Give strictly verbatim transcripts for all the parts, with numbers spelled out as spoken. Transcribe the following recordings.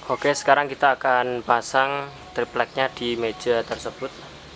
Oke, sekarang kita akan pasang tripleknya di meja tersebut.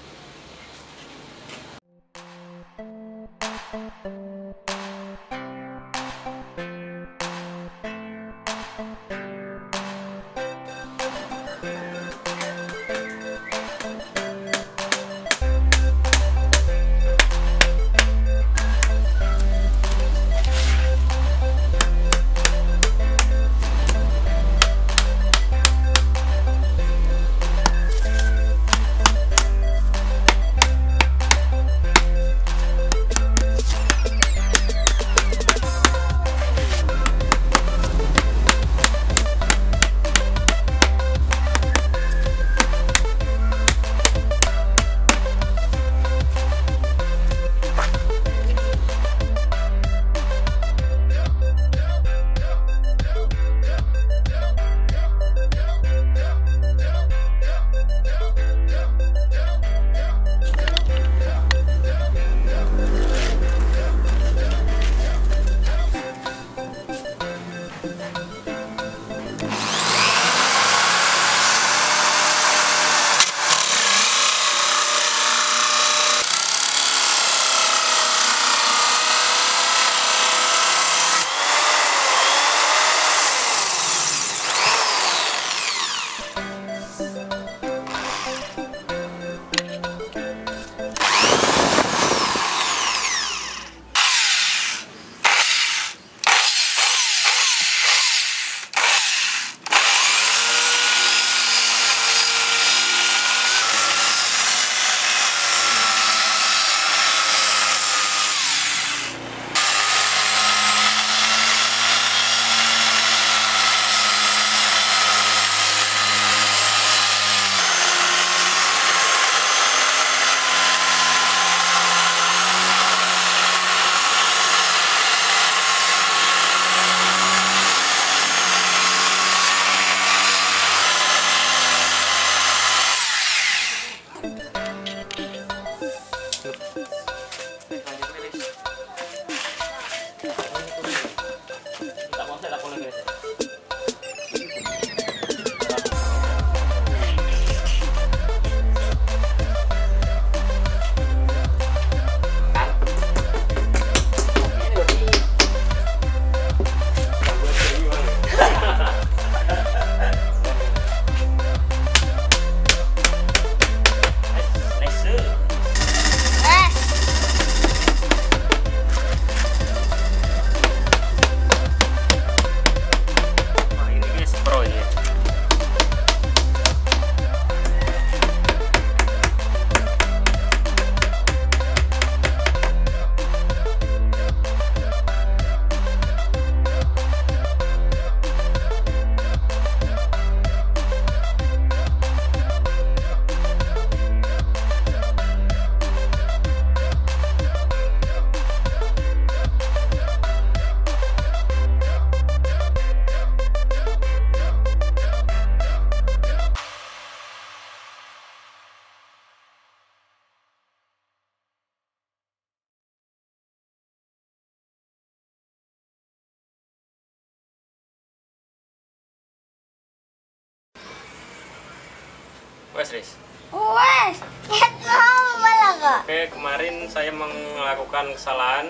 Wes, Riz. Wes, kita malah kok. Oke, kemarin saya melakukan kesalahan.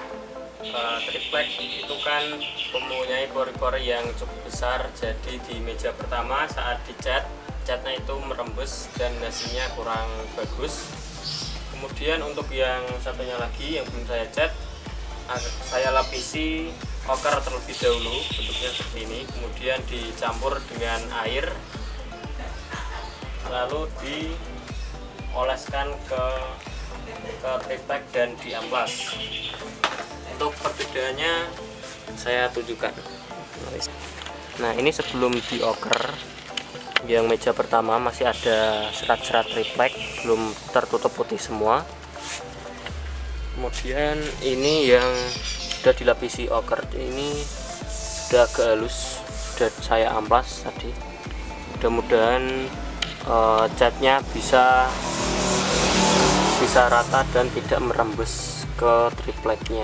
Uh, triplek itu kan mempunyai pori-pori yang cukup besar, jadi di meja pertama saat dicat, catnya itu merembes dan hasilnya kurang bagus. Kemudian untuk yang satunya lagi yang belum saya cat, saya lapisi oker terlebih dahulu, bentuknya seperti ini, kemudian dicampur dengan air, lalu dioleskan ke ke triplek dan diamplas. Untuk perbedaannya saya tunjukkan. Nah, ini sebelum dioker, yang meja pertama masih ada serat-serat triplek, belum tertutup putih semua. Kemudian ini yang sudah dilapisi oker, ini sudah agak halus, sudah saya amplas tadi. Mudah-mudahan uh, catnya bisa bisa rata dan tidak merembes ke tripleknya.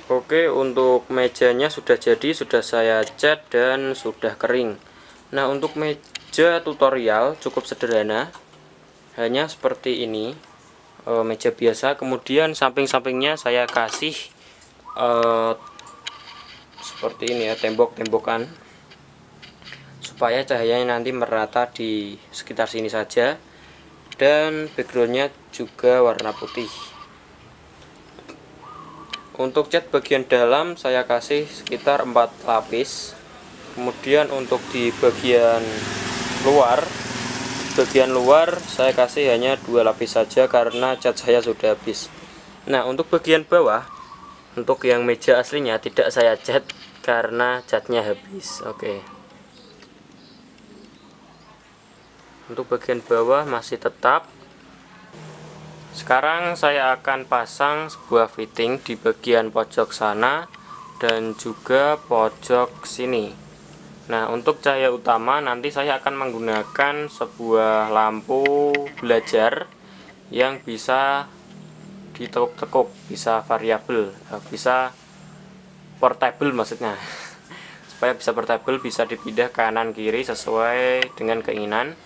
Oke, untuk mejanya sudah jadi, sudah saya cat dan sudah kering. Nah, untuk meja tutorial cukup sederhana, hanya seperti ini, e, meja biasa. Kemudian samping-sampingnya saya kasih e, seperti ini ya, tembok-tembokan, supaya cahayanya nanti merata di sekitar sini saja, dan backgroundnya juga warna putih. Untuk cat bagian dalam saya kasih sekitar empat lapis. Kemudian untuk di bagian luar, bagian luar saya kasih hanya dua lapis saja karena cat saya sudah habis. Nah, untuk bagian bawah, untuk yang meja aslinya tidak saya cat karena catnya habis. Oke. Untuk bagian bawah masih tetap. Sekarang saya akan pasang sebuah fitting di bagian pojok sana dan juga pojok sini. Nah, untuk cahaya utama nanti saya akan menggunakan sebuah lampu belajar yang bisa ditekuk-tekuk, bisa variabel, bisa portable maksudnya. Supaya bisa portable, bisa dipindah kanan kiri sesuai dengan keinginan.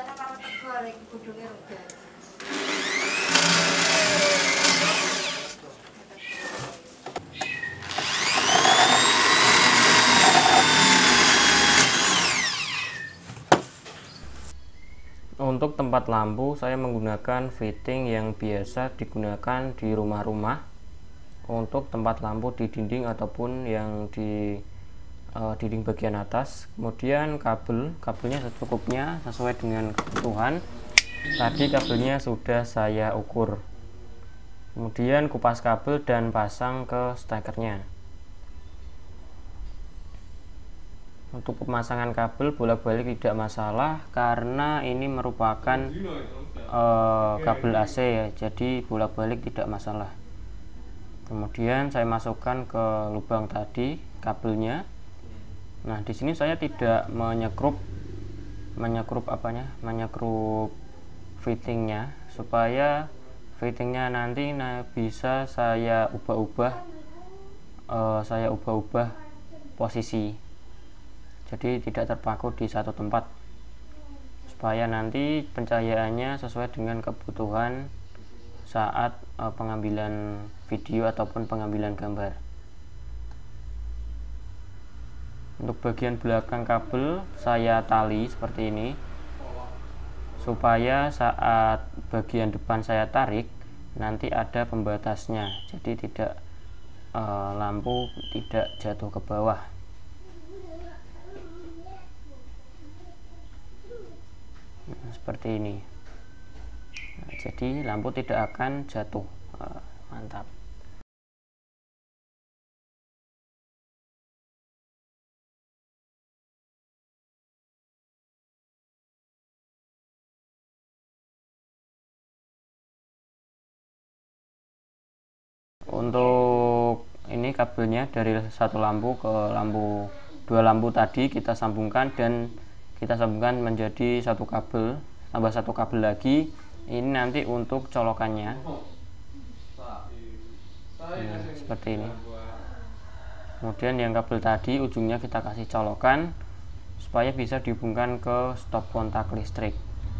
Untuk tempat lampu saya menggunakan fitting yang biasa digunakan di rumah-rumah untuk tempat lampu di dinding ataupun yang di uh, dinding bagian atas. Kemudian kabel, kabelnya secukupnya sesuai dengan kebutuhan. Tadi kabelnya sudah saya ukur. Kemudian kupas kabel dan pasang ke stekernya. Untuk pemasangan kabel bolak-balik tidak masalah karena ini merupakan uh, kabel A C ya, jadi bolak-balik tidak masalah. Kemudian saya masukkan ke lubang tadi kabelnya. Nah, di sini saya tidak menyekrup menyekrup apanya, menyekrup fittingnya supaya fittingnya nanti nah, bisa saya ubah-ubah, uh, saya ubah-ubah posisi. Jadi tidak terpaku di satu tempat, supaya nanti pencahayaannya sesuai dengan kebutuhan saat e, pengambilan video ataupun pengambilan gambar. Untuk bagian belakang kabel saya tali seperti ini, supaya saat bagian depan saya tarik nanti ada pembatasnya, jadi tidak e, lampu tidak jatuh ke bawah. Nah, seperti ini. Nah, jadi lampu tidak akan jatuh. Uh, mantap. Untuk ini kabelnya dari satu lampu ke lampu, dua lampu tadi kita sambungkan dan kita sambungkan menjadi satu kabel, tambah satu kabel lagi. Ini nanti untuk colokannya. Nah, seperti ini. Kemudian yang kabel tadi ujungnya kita kasih colokan supaya bisa dihubungkan ke stop kontak listrik.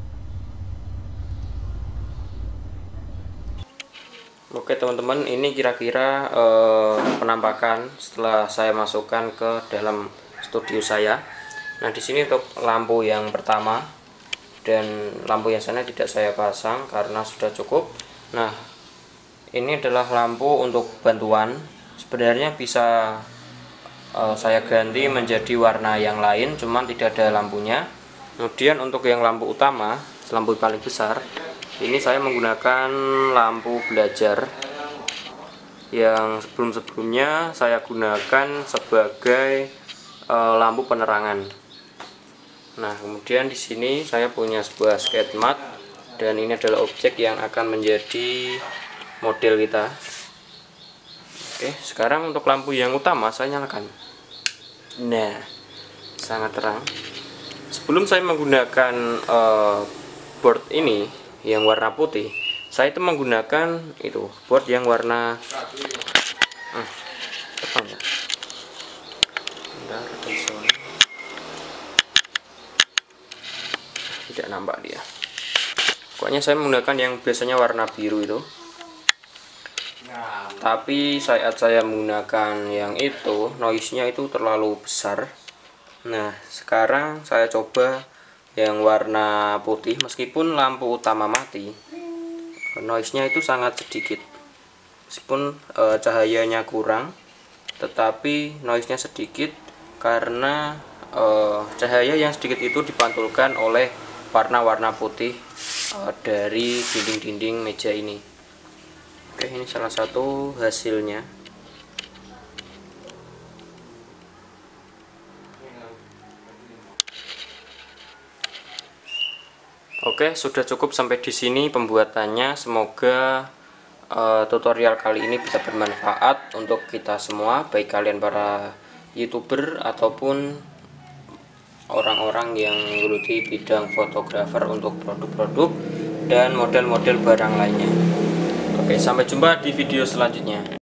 Oke teman-teman, ini kira-kira eh, penampakan setelah saya masukkan ke dalam studio saya. Nah, di sini untuk lampu yang pertama dan lampu yang sana tidak saya pasang karena sudah cukup. Nah, ini adalah lampu untuk bantuan. Sebenarnya bisa uh, saya ganti menjadi warna yang lain, cuman tidak ada lampunya. Kemudian untuk yang lampu utama, lampu paling besar, ini saya menggunakan lampu belajar yang sebelum-sebelumnya saya gunakan sebagai uh, lampu penerangan. Nah, kemudian di sini saya punya sebuah skate mat dan ini adalah objek yang akan menjadi model kita. Oke, sekarang untuk lampu yang utama saya nyalakan. Nah, sangat terang. Sebelum saya menggunakan uh, board ini yang warna putih, saya itu menggunakan itu board yang warna uh, Oh, ya. Bentar, zona. Tidak nampak dia. Pokoknya saya menggunakan yang biasanya warna biru itu. Tapi saat saya menggunakan yang itu, noise-nya itu terlalu besar. Nah, sekarang saya coba yang warna putih. Meskipun lampu utama mati, noise-nya itu sangat sedikit. Meskipun e, cahayanya kurang, tetapi noise-nya sedikit karena e, cahaya yang sedikit itu dipantulkan oleh warna-warna putih e, dari dinding-dinding meja ini. Oke, ini salah satu hasilnya. Oke, sudah cukup sampai di sini pembuatannya. Semoga uh, tutorial kali ini bisa bermanfaat untuk kita semua, baik kalian para YouTuber ataupun orang-orang yang menggeluti bidang fotografer untuk produk-produk dan model-model barang lainnya. Oke, sampai jumpa di video selanjutnya.